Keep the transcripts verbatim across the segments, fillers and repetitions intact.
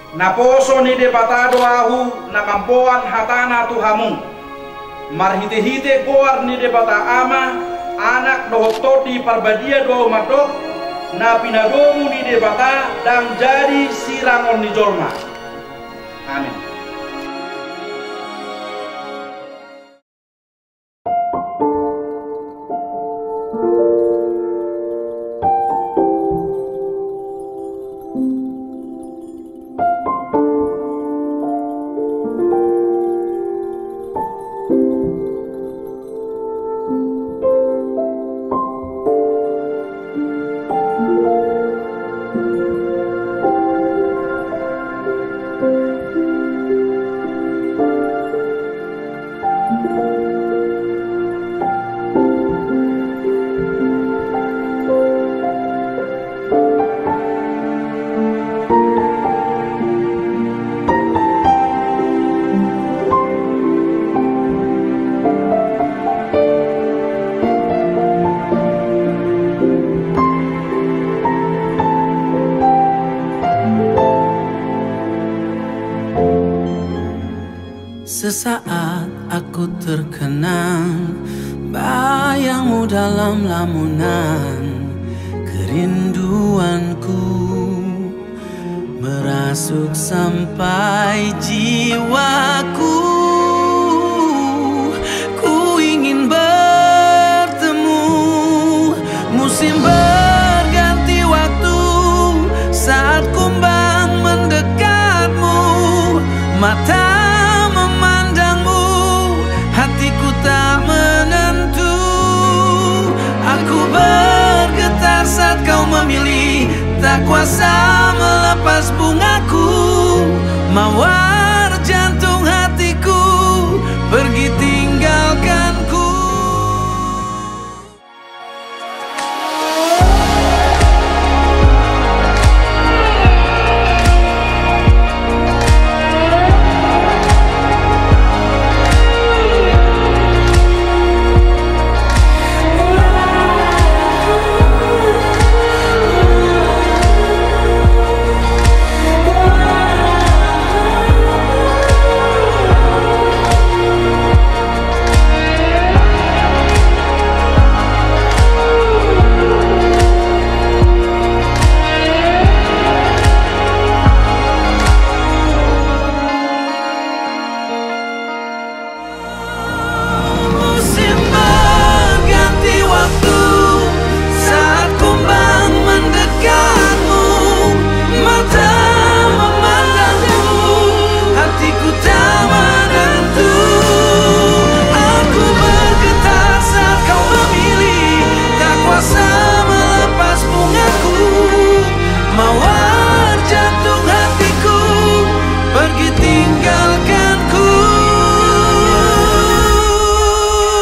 Naposo ni de batado ahu na mampoan hatana tuhamu. Marhite-hite koar ni de bata ama anak dohototi parbadia doa matok na pinadomu ni de bata dan jadi sirangon ni jolma. Amin. Sesaat aku terkenang bayangmu dalam lamunan kerinduanku merasuk sampai jiwaku. Ku ingin bertemu, musim berganti waktu saat kumbang mendekatmu. Mata hatiku tak menentu, aku bergetar saat kau memilih, tak kuasa melepas bungaku. Mawar jantung hatiku pergi tinggalkanku.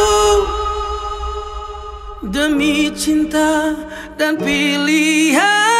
Demi cinta dan pilihan